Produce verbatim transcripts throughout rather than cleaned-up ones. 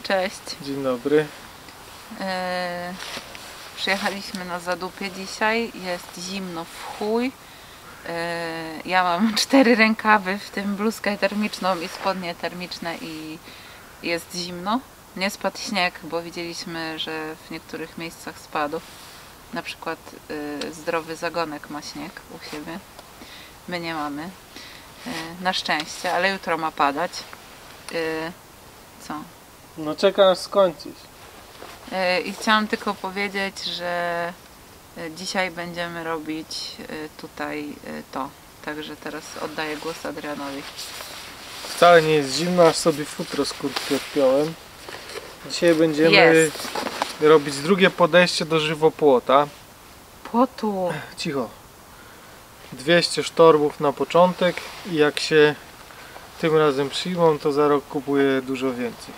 Cześć. Dzień dobry. Yy, przyjechaliśmy na Zadupie dzisiaj. Jest zimno w chuj. Yy, ja mam cztery rękawy, w tym bluzkę termiczną i spodnie termiczne i jest zimno. Nie spadł śnieg, bo widzieliśmy, że w niektórych miejscach spadł. Na przykład yy, Zdrowy Zagonek ma śnieg u siebie. My nie mamy. Yy, na szczęście, ale jutro ma padać. Yy, co? No czekam aż skończyć. I chciałam tylko powiedzieć, że dzisiaj będziemy robić tutaj to. Także teraz oddaję głos Adrianowi. Wcale nie jest zimno, aż sobie futro z kurtki odpiąłem. Dzisiaj będziemy Jest. robić drugie podejście do żywopłota. Płotu. Cicho. dwieście sztorbów na początek i jak się tym razem przyjmą, to za rok kupuję dużo więcej.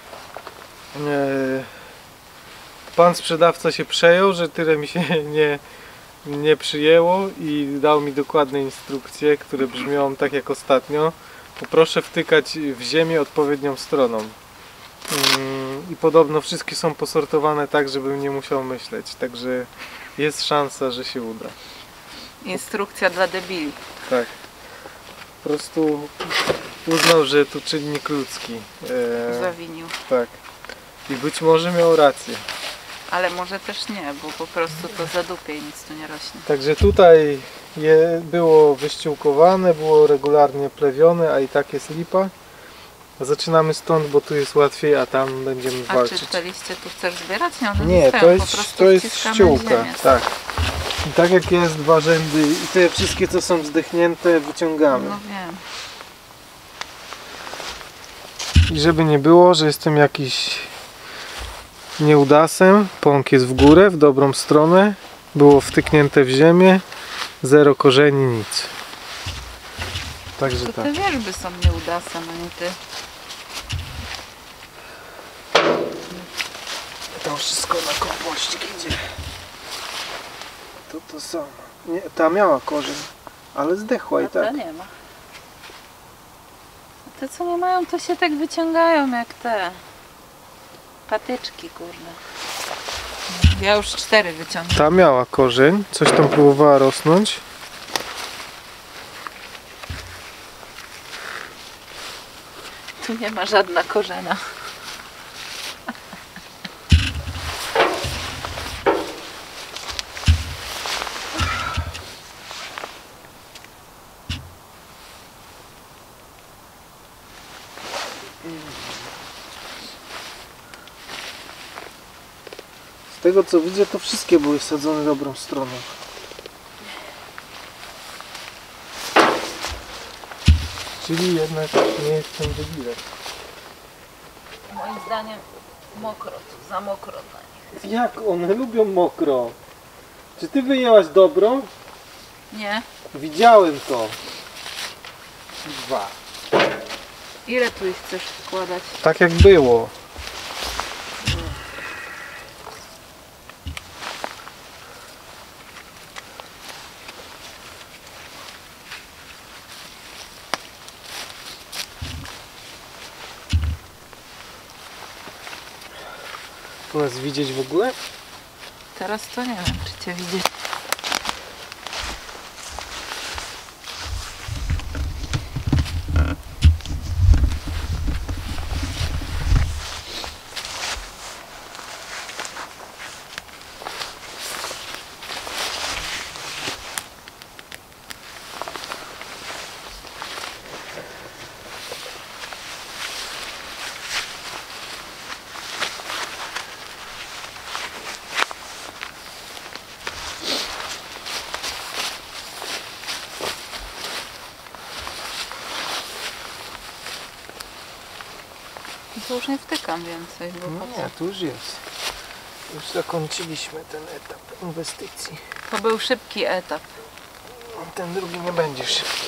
Pan sprzedawca się przejął, że tyle mi się nie, nie przyjęło i dał mi dokładne instrukcje, które brzmią tak jak ostatnio. Poproszę wtykać w ziemię odpowiednią stroną. I podobno wszystkie są posortowane tak, żebym nie musiał myśleć. Także jest szansa, że się uda. Instrukcja dla debili. Tak. Po prostu uznał, że to czynnik ludzki. Eee, Zawinił. tak. I być może miał rację. Ale może też nie, bo po prostu to Zadupie i nic tu nie rośnie. Także tutaj je było wyściółkowane, było regularnie plewione, a i tak jest lipa. Zaczynamy stąd, bo tu jest łatwiej, a tam będziemy A walczyć. czy te liście tu chcesz zbierać? Nie, one Nie, zostają, to po jest, prostu to jest wciskamy w ściółka. ziemię. Tak. I tak jak jest, dwa rzędy i te wszystkie, co są zdechnięte, wyciągamy. No wiem. I żeby nie było, że jestem jakiś nieudasem, pąk jest w górę, w dobrą stronę, było wtyknięte w ziemię, zero korzeni, nic. Także To tak. te wierzby są nieudasem, a nie ty. Tam wszystko na kompościk idzie. To to samo. Nie, ta miała korzeń, ale zdechła A i tak. te nie ma. A te co nie mają, to się tak wyciągają jak te patyczki, kurde. Ja już cztery wyciągam. Ta miała korzeń, coś tam próbowała rosnąć. Tu nie ma żadna korzena. Z tego co widzę, to wszystkie były sadzone dobrą stroną. Czyli jednak nie jestem debilem. Moim zdaniem mokro tu, za mokro dla nich. Jak one lubią mokro? Czy ty wyjęłaś dobrą? Nie? Widziałem to. Dwa. Ile tu ich chcesz wkładać? Tak jak było. Tu nas widzieć w ogóle? Teraz to nie wiem, czy cię widzieć. To już nie wtykam więcej, bo No po co? nie, tu już jest. Już zakończyliśmy ten etap inwestycji. To był szybki etap. Ten drugi nie będzie szybki.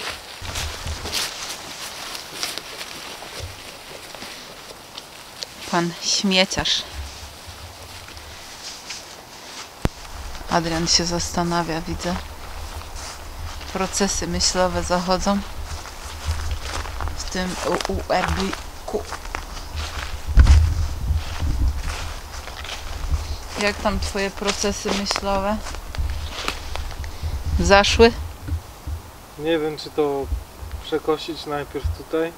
Pan śmieciarz. Adrian się zastanawia, widzę. Procesy myślowe zachodzą w tym U R B Q. Jak tam twoje procesy myślowe? Zaszły? Nie wiem, czy to przekosić najpierw tutaj.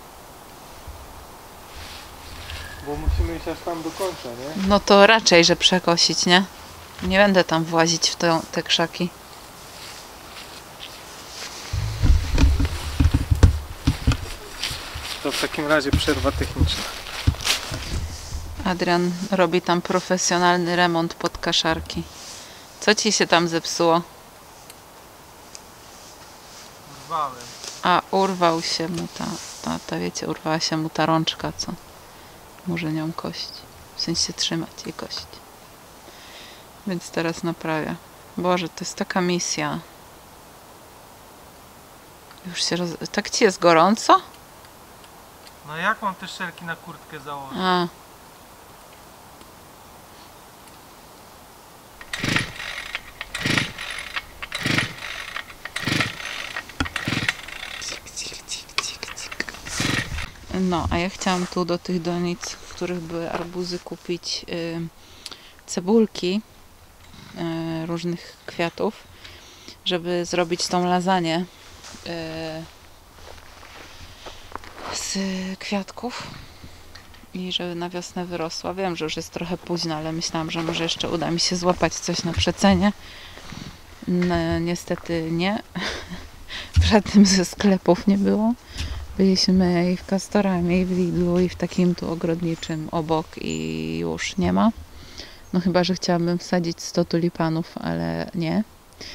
Bo musimy iść aż tam do końca, nie? No to raczej, że przekosić, nie? Nie będę tam włazić w te, te krzaki. To w takim razie przerwa techniczna. Adrian robi tam profesjonalny remont pod kaszarki. Co ci się tam zepsuło? Urwałem. A, urwał się mu ta, ta, ta wiecie, urwała się mu ta rączka, co może nią kość. W sensie trzymać jej kość. Więc teraz naprawia. Boże, to jest taka misja. Już się roz... Tak ci jest gorąco? No jak mam te szelki na kurtkę założyć? A. No, a ja chciałam tu do tych donic, w których były arbuzy, kupić y, cebulki y, różnych kwiatów, żeby zrobić tą lasagne y, z kwiatków i żeby na wiosnę wyrosła. Wiem, że już jest trochę późno, ale myślałam, że może jeszcze uda mi się złapać coś na przecenie. No, niestety nie. W żadnym ze sklepów nie było. Byliśmy i w Castoramie, i w Lidlu, i w takim tu ogrodniczym obok i już nie ma. No chyba, że chciałabym wsadzić sto tulipanów, ale nie.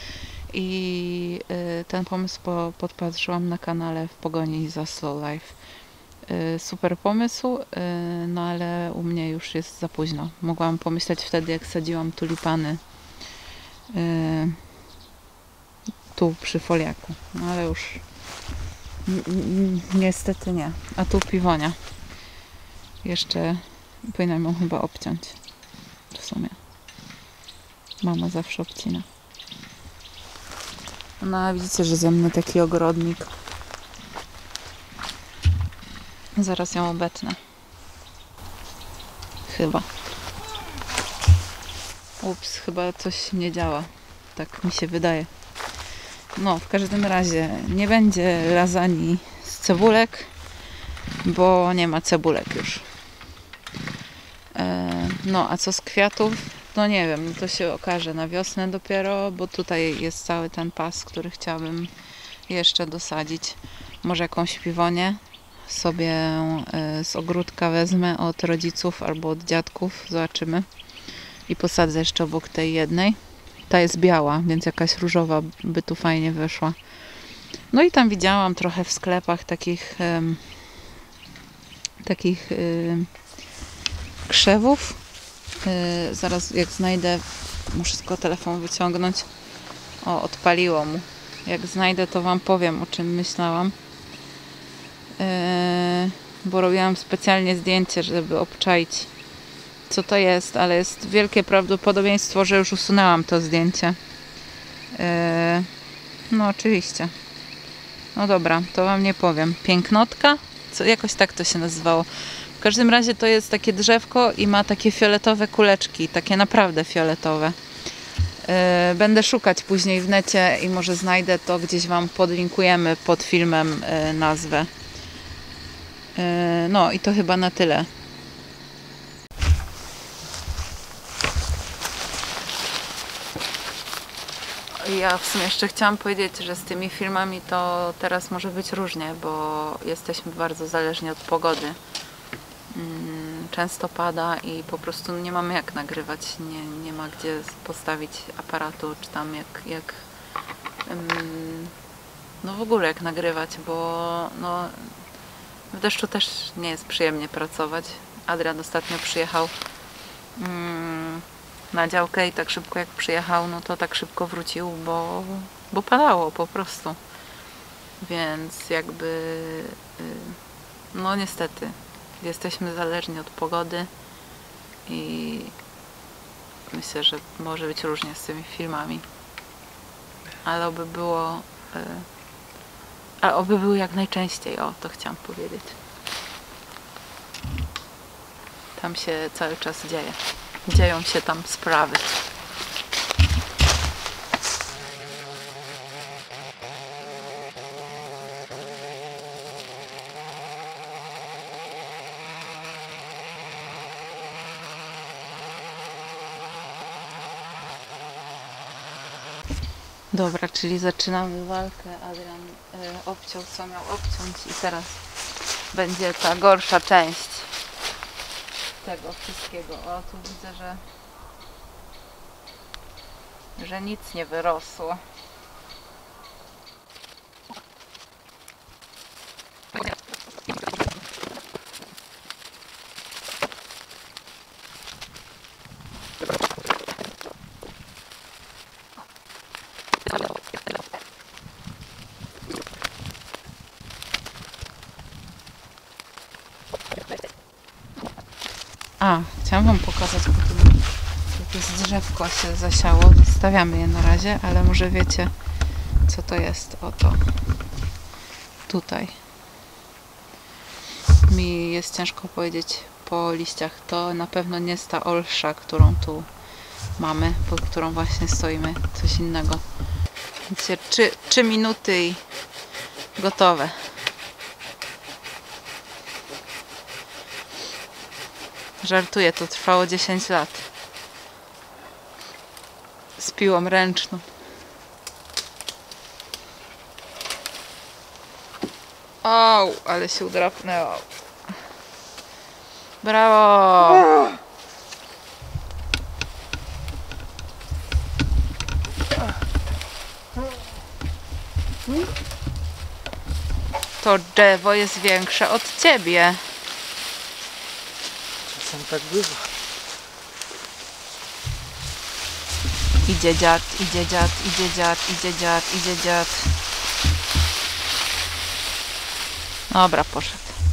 I y, ten pomysł po, podpatrzyłam na kanale W pogoni za Slow Life. Y, super pomysł, y, no ale u mnie już jest za późno. Mogłam pomyśleć wtedy, jak sadziłam tulipany y, tu przy foliaku, no ale już niestety nie. A tu piwonia. Jeszcze powinnam ją chyba obciąć. W sumie. Mama zawsze obcina. No a widzicie, że ze mnie taki ogrodnik. Zaraz ją obetnę. Chyba. Ups, chyba coś nie działa. Tak mi się wydaje. No, w każdym razie nie będzie lasagne z cebulek, bo nie ma cebulek już. E, no, a co z kwiatów? No nie wiem, to się okaże na wiosnę dopiero, bo tutaj jest cały ten pas, który chciałabym jeszcze dosadzić. Może jakąś piwonię sobie e, z ogródka wezmę od rodziców albo od dziadków, zobaczymy. I posadzę jeszcze obok tej jednej. Ta jest biała, więc jakaś różowa by tu fajnie wyszła. No i tam widziałam trochę w sklepach takich um, takich um, krzewów. Yy, zaraz jak znajdę, muszę tylko telefon wyciągnąć. O, odpaliło mu. Jak znajdę, to wam powiem, o czym myślałam. Yy, bo robiłam specjalnie zdjęcie, żeby obczaić, co to jest, ale jest wielkie prawdopodobieństwo, że już usunęłam to zdjęcie. Yy, no oczywiście. No dobra, to wam nie powiem. Pięknotka? Co, jakoś tak to się nazywało. W każdym razie to jest takie drzewko i ma takie fioletowe kuleczki, takie naprawdę fioletowe. Yy, będę szukać później w necie i może znajdę to, gdzieś wam podlinkujemy pod filmem yy, nazwę. Yy, no i to chyba na tyle. Ja w sumie jeszcze chciałam powiedzieć, że z tymi filmami to teraz może być różnie, bo jesteśmy bardzo zależni od pogody. Często pada i po prostu nie mamy jak nagrywać, nie, nie ma gdzie postawić aparatu, czy tam jak, jak no w ogóle jak nagrywać, bo no, w deszczu też nie jest przyjemnie pracować. Adrian ostatnio przyjechał na działkę i tak szybko jak przyjechał, no to tak szybko wrócił, bo, bo padało po prostu. Więc jakby no niestety jesteśmy zależni od pogody i myślę, że może być różnie z tymi filmami. Ale oby było ale oby były jak najczęściej, o, to chciałam powiedzieć. Tam się cały czas dzieje. dzieją się tam sprawy. Dobra, czyli zaczynamy walkę. Adrian y, obciął co miał obciąć i teraz będzie ta gorsza część tego wszystkiego. O, tu widzę, że że nic nie wyrosło. A, chciałam wam pokazać, bo tu jakieś drzewko się zasiało. Zostawiamy je na razie, ale może wiecie, co to jest. Oto. Tutaj. Mi jest ciężko powiedzieć po liściach. To na pewno nie jest ta olsza, którą tu mamy, pod którą właśnie stoimy. Coś innego. Widzicie, trzy, trzy minuty i gotowe. Żartuję, to trwało dziesięć lat. Z piłą ręczną. Au, ale się udrapnęło. Brawo! To drzewo jest większe od ciebie. Czasem tak bywa. Idzie dziad, idzie dziad, idzie dziad, idzie dziad, idzie dziad. Dobra, poszedł.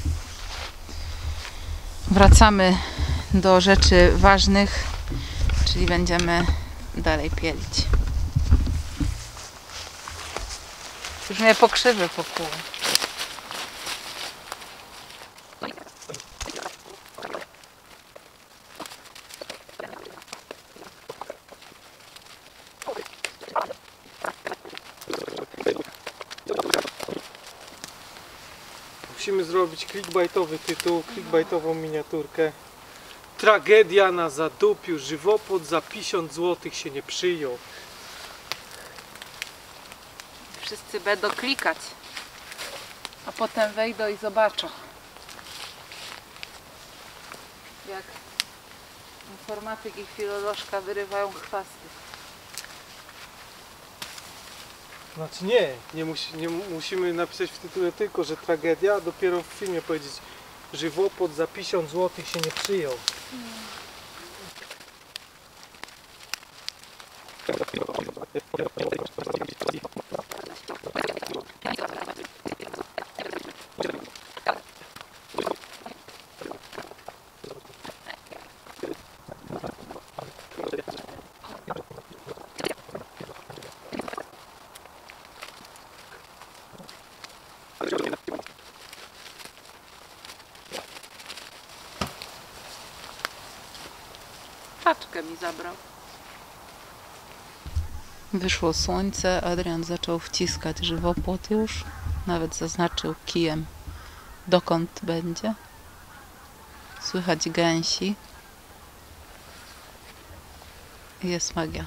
Wracamy do rzeczy ważnych, czyli będziemy dalej pielić. Już mnie pokrzywy pokłuły. Musimy zrobić clickbaitowy tytuł, clickbaitową miniaturkę. Tragedia na zadupiu, żywopłot za pięćdziesiąt złotych się nie przyjął. Wszyscy będą klikać, a potem wejdą i zobaczą, jak informatyk i filolożka wyrywają chwasty. Znaczy nie, nie, musi, nie musimy napisać w tytule tylko, że tragedia, a dopiero w filmie powiedzieć, żywopłot za pięćdziesiąt złotych się nie przyjął. Hmm. Paczkę mi zabrał. Wyszło słońce, Adrian zaczął wciskać żywopłot już. Nawet zaznaczył kijem, dokąd będzie. Słychać gęsi. Jest magia.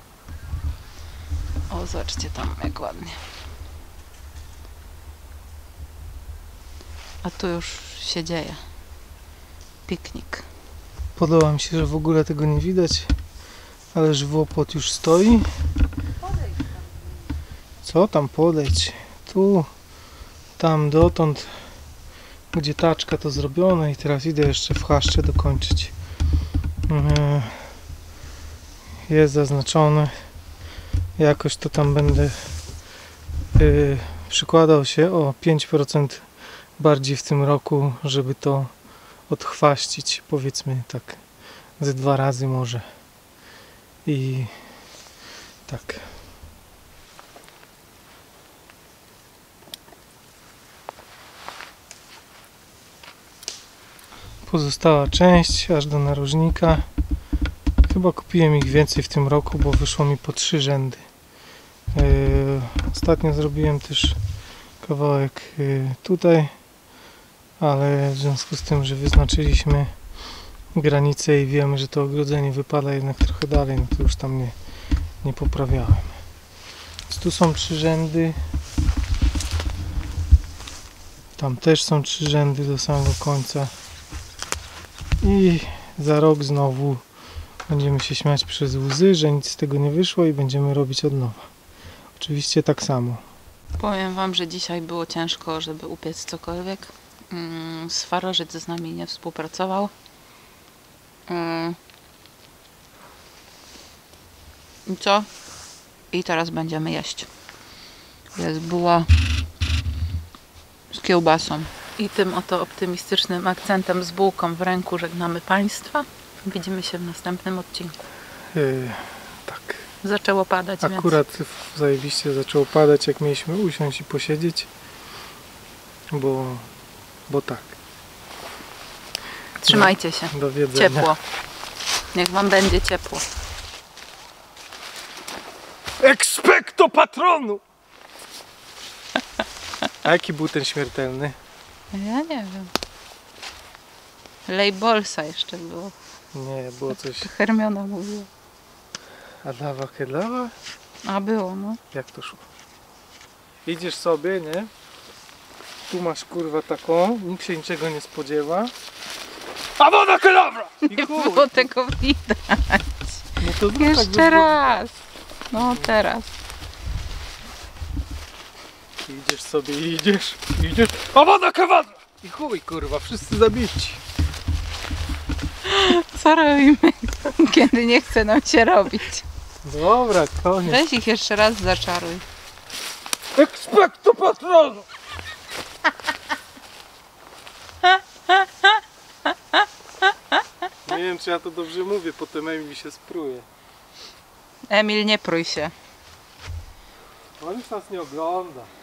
O, zobaczcie tam, jak ładnie. A tu już się dzieje. Piknik. Podoba mi się, że w ogóle tego nie widać, ale żywopłot już stoi. Co tam podejść? Tu, tam dotąd, gdzie taczka to zrobione i teraz idę jeszcze w chaszcze dokończyć. Jest zaznaczone. Jakoś to tam będę yy, przykładał się o pięć procent bardziej w tym roku, żeby to odchwaścić, powiedzmy tak ze dwa razy może. I tak. Pozostała część aż do narożnika Chyba kupiłem ich więcej w tym roku, bo wyszło mi po trzy rzędy. Yy, ostatnio zrobiłem też kawałek yy, tutaj, ale w związku z tym, że wyznaczyliśmy granicę i wiemy, że to ogrodzenie wypada jednak trochę dalej, no to już tam nie, nie poprawiałem. Więc tu są trzy rzędy. Tam też są trzy rzędy do samego końca. I za rok znowu będziemy się śmiać przez łzy, że nic z tego nie wyszło i będziemy robić od nowa. Oczywiście tak samo. Powiem wam, że dzisiaj było ciężko, żeby upiec cokolwiek. Mm, Swarożyc z nami nie współpracował. Mm. I co? I teraz będziemy jeść. Jest buła z kiełbasą. I tym oto optymistycznym akcentem z bułką w ręku żegnamy Państwa. Widzimy się w następnym odcinku. Yy, tak. Zaczęło padać, Akurat w- zajebiście zaczęło padać, jak mieliśmy usiąść i posiedzieć. Bo, bo tak. więc trzymajcie się. Do wiedzenia. Ciepło. Niech wam będzie ciepło. Expecto patronu! A jaki był ten śmiertelny? Ja nie wiem. Lejbolsa jeszcze było. Nie, było coś... Hermiona mówiła. Adawa kedlawa? A było, no. Jak to szło? Idziesz sobie, nie? Tu masz kurwa taką, nikt się niczego nie spodziewa. Avada kedavra! I Nie chuj. było tego widać. No to zrób tak, Jeszcze żeby- raz. No teraz. Idziesz sobie, idziesz, idziesz. Avada kedavra! I chuj kurwa, wszyscy zabici. Co robimy, kiedy nie chce nam się robić? Dobra, koniec. Weź ich jeszcze raz zaczaruj. Expecto patronu! Nie wiem, czy ja to dobrze mówię, potem Emil mi się spruje. Emil, nie prój się. On już nas nie ogląda.